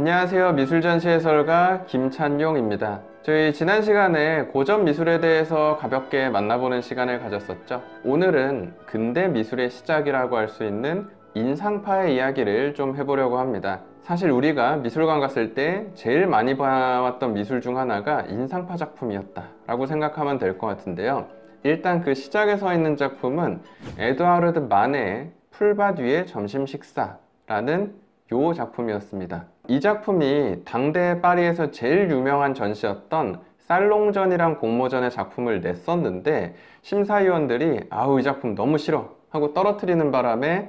안녕하세요. 미술전시 해설가 김찬용입니다. 저희 지난 시간에 고전 미술에 대해서 가볍게 만나보는 시간을 가졌었죠. 오늘은 근대 미술의 시작이라고 할 수 있는 인상파의 이야기를 좀 해보려고 합니다. 사실 우리가 미술관 갔을 때 제일 많이 봐왔던 미술 중 하나가 인상파 작품이었다 라고 생각하면 될 것 같은데요. 일단 그 시작에 서 있는 작품은 에드와르드 마네의 풀밭 위의 점심 식사라는 요 작품이었습니다. 이 작품이 당대 파리에서 제일 유명한 전시였던 살롱전이란 공모전의 작품을 냈었는데 심사위원들이 아우 이 작품 너무 싫어 하고 떨어뜨리는 바람에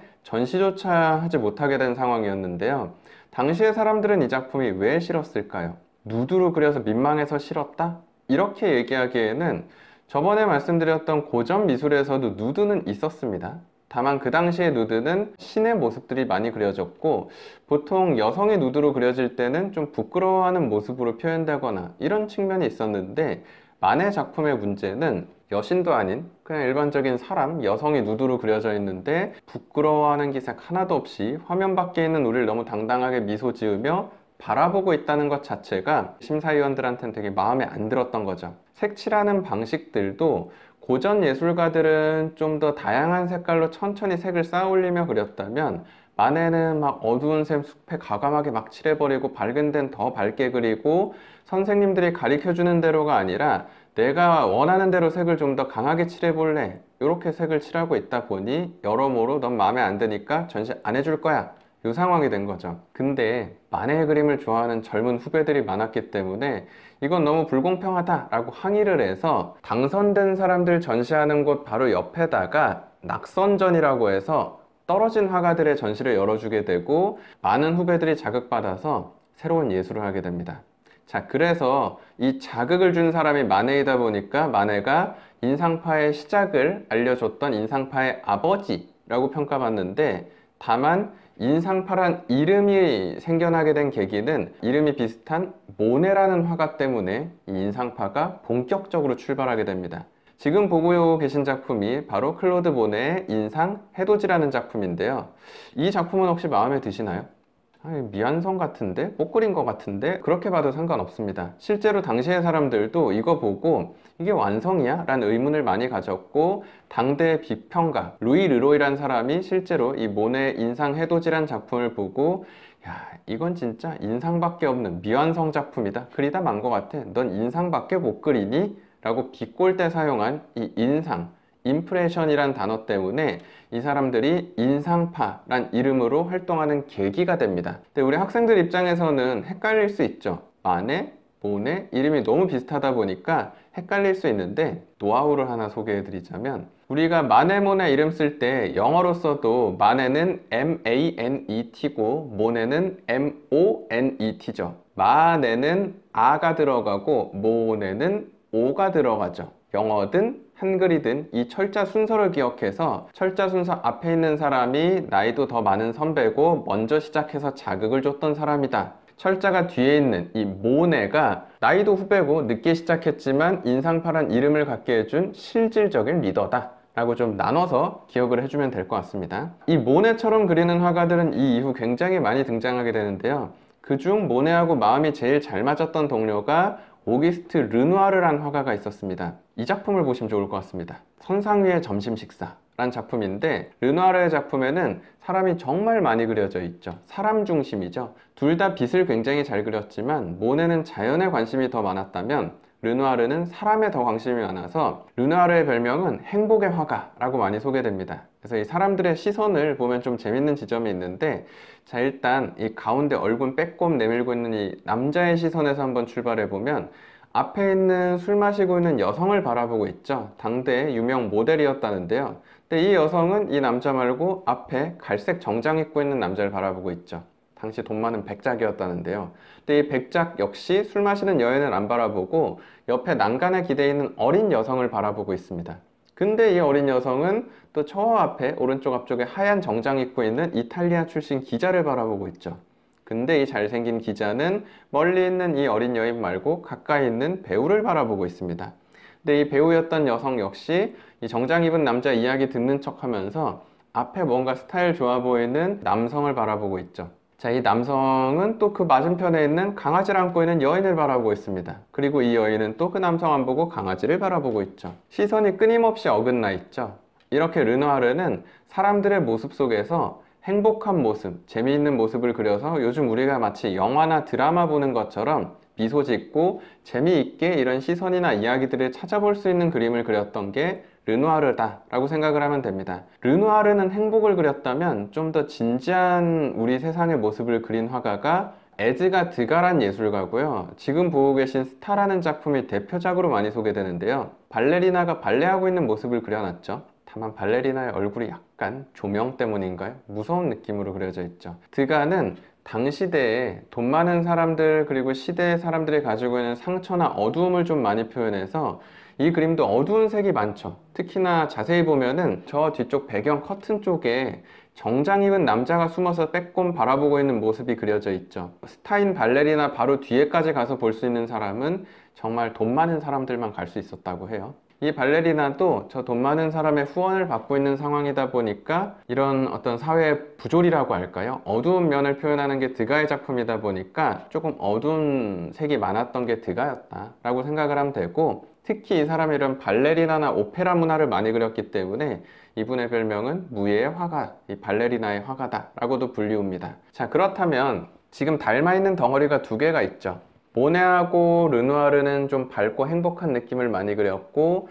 전시조차 하지 못하게 된 상황이었는데요. 당시의 사람들은 이 작품이 왜 싫었을까요? 누드로 그려서 민망해서 싫었다? 이렇게 얘기하기에는 저번에 말씀드렸던 고전 미술에서도 누드는 있었습니다. 다만 그 당시의 누드는 신의 모습들이 많이 그려졌고 보통 여성의 누드로 그려질 때는 좀 부끄러워하는 모습으로 표현되거나 이런 측면이 있었는데 마네 작품의 문제는 여신도 아닌 그냥 일반적인 사람, 여성이 누드로 그려져 있는데 부끄러워하는 기색 하나도 없이 화면 밖에 있는 우리를 너무 당당하게 미소 지으며 바라보고 있다는 것 자체가 심사위원들한테는 되게 마음에 안 들었던 거죠. 색칠하는 방식들도 고전 예술가들은 좀 더 다양한 색깔로 천천히 색을 쌓아 올리며 그렸다면 마네는 막 어두운 색 숲에 과감하게 막 칠해버리고 밝은 데는 더 밝게 그리고 선생님들이 가르쳐주는 대로가 아니라 내가 원하는 대로 색을 좀 더 강하게 칠해볼래 이렇게 색을 칠하고 있다 보니 여러모로 넌 마음에 안 드니까 전시 안 해줄 거야 이 상황이 된 거죠. 근데 마네의 그림을 좋아하는 젊은 후배들이 많았기 때문에 이건 너무 불공평하다 라고 항의를 해서 당선된 사람들 전시하는 곳 바로 옆에다가 낙선전이라고 해서 떨어진 화가들의 전시를 열어주게 되고 많은 후배들이 자극받아서 새로운 예술을 하게 됩니다. 자, 그래서 이 자극을 준 사람이 마네이다 보니까 마네가 인상파의 시작을 알려줬던 인상파의 아버지라고 평가받는데 다만 인상파란 이름이 생겨나게 된 계기는 이름이 비슷한 모네라는 화가 때문에 이 인상파가 본격적으로 출발하게 됩니다. 지금 보고 계신 작품이 바로 클로드 모네의 인상 해돋이라는 작품인데요. 이 작품은 혹시 마음에 드시나요? 미완성 같은데? 못 그린 것 같은데? 그렇게 봐도 상관없습니다. 실제로 당시의 사람들도 이거 보고 이게 완성이야? 라는 의문을 많이 가졌고 당대의 비평가 루이 르로이라는 사람이 실제로 이 모네의 인상 해돋이란 작품을 보고 야 이건 진짜 인상밖에 없는 미완성 작품이다. 그리다 만 것 같아. 넌 인상밖에 못 그리니? 라고 비꼴 때 사용한 이 인상 임프레션이란 단어 때문에 이 사람들이 인상파란 이름으로 활동하는 계기가 됩니다. 근데 우리 학생들 입장에서는 헷갈릴 수 있죠. 마네, 모네 이름이 너무 비슷하다 보니까 헷갈릴 수 있는데 노하우를 하나 소개해 드리자면 우리가 마네, 모네 이름 쓸 때 영어로 써도 마네는 M-A-N-E-T고 모네는 M-O-N-E-T죠. 마네는 아가 들어가고 모네는 오가 들어가죠. 영어든 한글이든 이 철자 순서를 기억해서 철자 순서 앞에 있는 사람이 나이도 더 많은 선배고 먼저 시작해서 자극을 줬던 사람이다. 철자가 뒤에 있는 이 모네가 나이도 후배고 늦게 시작했지만 인상파란 이름을 갖게 해준 실질적인 리더다 라고 좀 나눠서 기억을 해주면 될 것 같습니다. 이 모네처럼 그리는 화가들은 이 이후 굉장히 많이 등장하게 되는데요. 그중 모네하고 마음이 제일 잘 맞았던 동료가 오기스트 르누아르란 화가가 있었습니다. 이 작품을 보시면 좋을 것 같습니다. 선상 위의 점심 식사란 작품인데 르누아르의 작품에는 사람이 정말 많이 그려져 있죠. 사람 중심이죠. 둘 다 빛을 굉장히 잘 그렸지만 모네는 자연에 관심이 더 많았다면 르누아르는 사람에 더 관심이 많아서 르누아르의 별명은 행복의 화가라고 많이 소개됩니다. 그래서 이 사람들의 시선을 보면 좀 재밌는 지점이 있는데 자 일단 이 가운데 얼굴 빼꼼 내밀고 있는 이 남자의 시선에서 한번 출발해 보면 앞에 있는 술 마시고 있는 여성을 바라보고 있죠. 당대의 유명 모델이었다는데요. 근데 이 여성은 이 남자 말고 앞에 갈색 정장 입고 있는 남자를 바라보고 있죠. 당시 돈 많은 백작이었다는데요. 근데 이 백작 역시 술 마시는 여인을 안 바라보고 옆에 난간에 기대어 있는 어린 여성을 바라보고 있습니다. 근데 이 어린 여성은 또 저 앞에 오른쪽 앞쪽에 하얀 정장 입고 있는 이탈리아 출신 기자를 바라보고 있죠. 근데 이 잘생긴 기자는 멀리 있는 이 어린 여인 말고 가까이 있는 배우를 바라보고 있습니다. 근데 이 배우였던 여성 역시 이 정장 입은 남자 이야기 듣는 척 하면서 앞에 뭔가 스타일 좋아 보이는 남성을 바라보고 있죠. 자, 이 남성은 또 그 맞은편에 있는 강아지를 안고 있는 여인을 바라보고 있습니다. 그리고 이 여인은 또 그 남성 안 보고 강아지를 바라보고 있죠. 시선이 끊임없이 어긋나 있죠. 이렇게 르누아르는 사람들의 모습 속에서 행복한 모습, 재미있는 모습을 그려서 요즘 우리가 마치 영화나 드라마 보는 것처럼 미소 짓고 재미있게 이런 시선이나 이야기들을 찾아볼 수 있는 그림을 그렸던 게 르누아르다 라고 생각을 하면 됩니다. 르누아르는 행복을 그렸다면 좀 더 진지한 우리 세상의 모습을 그린 화가가 에즈가 드가란 예술가고요. 지금 보고 계신 스타라는 작품이 대표작으로 많이 소개되는데요. 발레리나가 발레하고 있는 모습을 그려놨죠. 다만 발레리나의 얼굴이 약간 조명 때문인가요? 무서운 느낌으로 그려져 있죠. 드가는 당시대에 돈 많은 사람들 그리고 시대의 사람들이 가지고 있는 상처나 어두움을 좀 많이 표현해서 이 그림도 어두운 색이 많죠. 특히나 자세히 보면은 저 뒤쪽 배경 커튼 쪽에 정장 입은 남자가 숨어서 빼꼼 바라보고 있는 모습이 그려져 있죠. 스타인 발레리나 바로 뒤에까지 가서 볼 수 있는 사람은 정말 돈 많은 사람들만 갈 수 있었다고 해요. 이 발레리나도 저 돈 많은 사람의 후원을 받고 있는 상황이다 보니까 이런 어떤 사회의 부조리라고 할까요? 어두운 면을 표현하는 게 드가의 작품이다 보니까 조금 어두운 색이 많았던 게 드가였다 라고 생각을 하면 되고, 특히 이 사람이 이런 발레리나나 오페라 문화를 많이 그렸기 때문에 이분의 별명은 무예의 화가, 이 발레리나의 화가다 라고도 불리웁니다. 자, 그렇다면 지금 닮아있는 덩어리가 두 개가 있죠. 모네하고 르누아르는 좀 밝고 행복한 느낌을 많이 그렸고,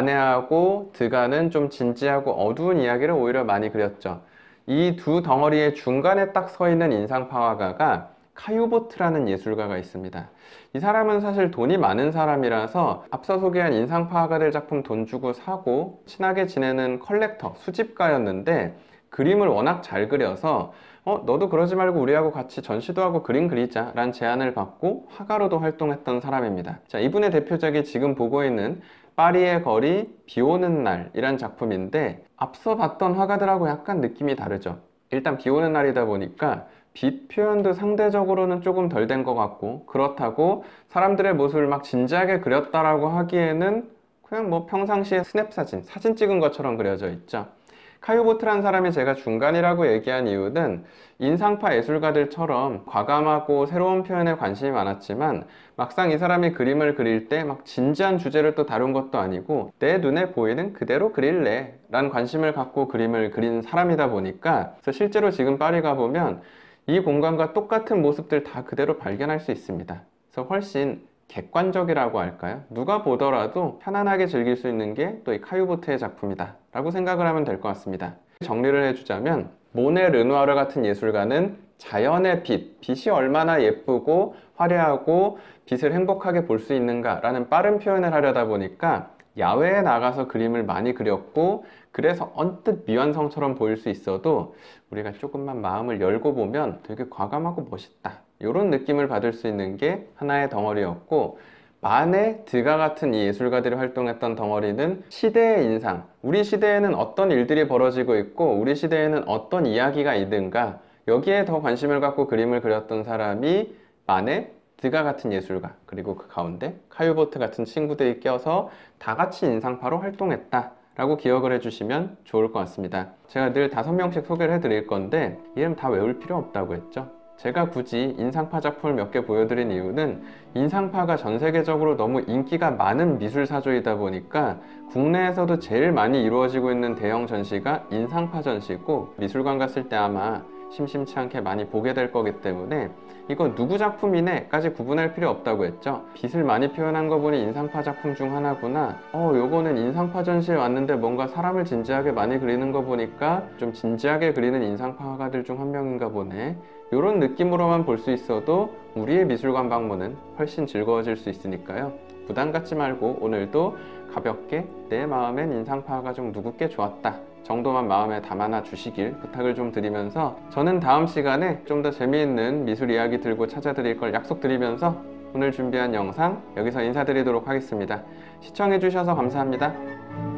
마네하고 드가는 좀 진지하고 어두운 이야기를 오히려 많이 그렸죠. 이 두 덩어리의 중간에 딱 서 있는 인상파 화가가 카유보트라는 예술가가 있습니다. 이 사람은 사실 돈이 많은 사람이라서 앞서 소개한 인상파 화가들 작품 돈 주고 사고 친하게 지내는 컬렉터, 수집가였는데 그림을 워낙 잘 그려서 너도 그러지 말고 우리하고 같이 전시도 하고 그림 그리자 라는 제안을 받고 화가로도 활동했던 사람입니다. 자, 이분의 대표작이 지금 보고 있는 파리의 거리, 비 오는 날 이란 작품인데 앞서 봤던 화가들하고 약간 느낌이 다르죠. 일단 비 오는 날이다 보니까 빛 표현도 상대적으로는 조금 덜 된 것 같고, 그렇다고 사람들의 모습을 막 진지하게 그렸다라고 하기에는 그냥 뭐 평상시에 스냅 사진 찍은 것처럼 그려져 있죠. 카유보트라는 사람이 제가 중간이라고 얘기한 이유는 인상파 예술가들처럼 과감하고 새로운 표현에 관심이 많았지만 막상 이 사람이 그림을 그릴 때 막 진지한 주제를 또 다룬 것도 아니고 내 눈에 보이는 그대로 그릴래 라는 관심을 갖고 그림을 그린 사람이다 보니까, 그래서 실제로 지금 파리 가보면 이 공간과 똑같은 모습들 다 그대로 발견할 수 있습니다. 그래서 훨씬 객관적이라고 할까요? 누가 보더라도 편안하게 즐길 수 있는 게 또 이 카유보트의 작품이다 라고 생각을 하면 될 것 같습니다. 정리를 해주자면 모네, 르누아르 같은 예술가는 자연의 빛이 얼마나 예쁘고 화려하고 빛을 행복하게 볼 수 있는가 라는 빠른 표현을 하려다 보니까 야외에 나가서 그림을 많이 그렸고, 그래서 언뜻 미완성처럼 보일 수 있어도 우리가 조금만 마음을 열고 보면 되게 과감하고 멋있다 이런 느낌을 받을 수 있는 게 하나의 덩어리였고, 마네, 드가 같은 이 예술가들이 활동했던 덩어리는 시대의 인상, 우리 시대에는 어떤 일들이 벌어지고 있고 우리 시대에는 어떤 이야기가 있는가, 여기에 더 관심을 갖고 그림을 그렸던 사람이 마네, 드가 같은 예술가, 그리고 그 가운데 카유보트 같은 친구들이 껴서 다 같이 인상파로 활동했다 라고 기억을 해주시면 좋을 것 같습니다. 제가 늘 5명씩 소개를 해드릴 건데 이름 다 외울 필요 없다고 했죠. 제가 굳이 인상파 작품을 몇 개 보여드린 이유는 인상파가 전 세계적으로 너무 인기가 많은 미술사조이다 보니까 국내에서도 제일 많이 이루어지고 있는 대형 전시가 인상파 전시고, 미술관 갔을 때 아마 심심치 않게 많이 보게 될 거기 때문에 이거 누구 작품이네 까지 구분할 필요 없다고 했죠. 빛을 많이 표현한 거 보니 인상파 작품 중 하나구나, 요거는 인상파 전시에 왔는데 뭔가 사람을 진지하게 많이 그리는 거 보니까 좀 진지하게 그리는 인상파 화가들 중 한 명인가 보네, 이런 느낌으로만 볼 수 있어도 우리의 미술관 방문은 훨씬 즐거워질 수 있으니까요. 부담 갖지 말고 오늘도 가볍게 내 마음엔 인상파가 좀 누구께 좋았다 정도만 마음에 담아놔 주시길 부탁을 좀 드리면서, 저는 다음 시간에 좀 더 재미있는 미술 이야기 들고 찾아드릴 걸 약속드리면서 오늘 준비한 영상 여기서 인사드리도록 하겠습니다. 시청해주셔서 감사합니다.